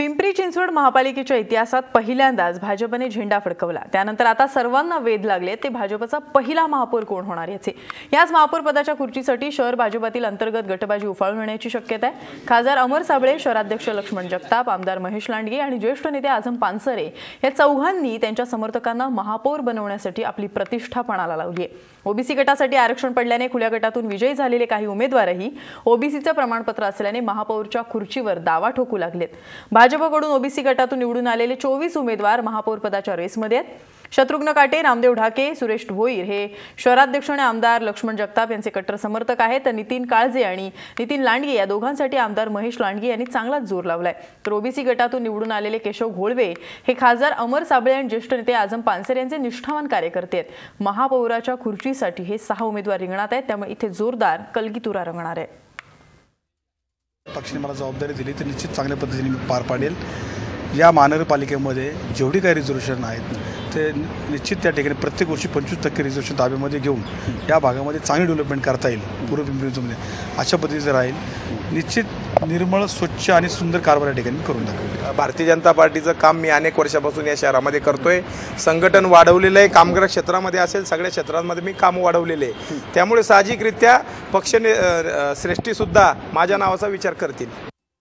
पिंपरी-चिंचवड महापालिकेच्या इतिहासात पहिल्यांदाच भाजपने झेंडा फडकवला। त्यानंतर आता सर्वांना वेध लागले ते भाजपचा पहिला महापौर कोण होणार याचे। याच महापौर पदाच्या खुर्चीसाठी शहर भाजपातील अंतर्गत गटबाजी उफाळून येण्याची शक्यता आहे। खासदार अमर साबळे, शहराध्यक्ष लक्ष्मण जगताप, आमदार महेश लांडगे आणि ज्येष्ठ नेते आझम पानसरे या चौघांनी त्यांच्या समर्थकांना महापौर बनवण्यासाठी आपली प्रतिष्ठा पणाला लावली आहे। ओबीसी गटासाठी आरक्षण पडल्याने खुल्या गटातून विजयी झालेले काही उमेदवारही ओबीसीचे प्रमाणपत्र असल्याने महापौरच्या खुर्चीवर दावा ठोकू लागलेत। भाजपकडून ओबीसी गटातून निवडून आलेले 24 उमेदवार महापौर पदाच्या रेसमध्ये आहेत। शत्रुघ्न काटे, रामदेव ढाके, सुरेश भोईर हे शहराध्यक्ष आणि आमदार लक्ष्मण जगताप यांचे कट्टर समर्थक आहेत। तर नितीन काळजे आणि नितीन लांडगे या दोघांसाठी आमदार महेश लांडगे यांनी चांगलाच जोर लावलाय। तर ओबीसी गटातून निवडून आलेले केशव घोळवे हे खासदार अमर साबळे आणि ज्येष्ठ नेते आझम पानसरे यांचे निष्ठावान कार्यकर्ते आहेत। महापौराच्या खुर्चीसाठी हे 6 उमेदवार रिंगणात आहेत, त्यामुळे इथे जोरदार कलगीतुरा रंगणार आहे। पक्षाने मला जबाबदारी दिली तर निश्चित चांगल्या पद्धतीने मी पार पाडेल। या महानगरपालिकेमध्ये जेवढी काही रिझर्वेशन आहेत ते निश्चित त्या ठिकाणी प्रत्येक वर्षी 25% रिझर्वेशन ताब्यामध्ये घेऊन या भागामध्ये चांगली डेव्हलपमेंट करता येईल। पूर्व पिंपरी-चिंचवडमध्ये अशा पद्धतीचं राहील। निश्चित निर्मळ, स्वच्छ आणि सुंदर कारभार या ठिकाणी करून दाखवेल। भारतीय जनता पार्टीचं काम मी अनेक वर्षापासून या शहरामध्ये करतोय। संघटन वाढवलेलं आहे, कामगार क्षेत्रामध्ये असेल सगळ्या क्षेत्रांमध्ये मी काम वाढवलेले आहे। त्यामुळे साहजिकरित्या पक्ष श्रेष्ठीसुद्धा माझ्या नावाचा विचार करतील।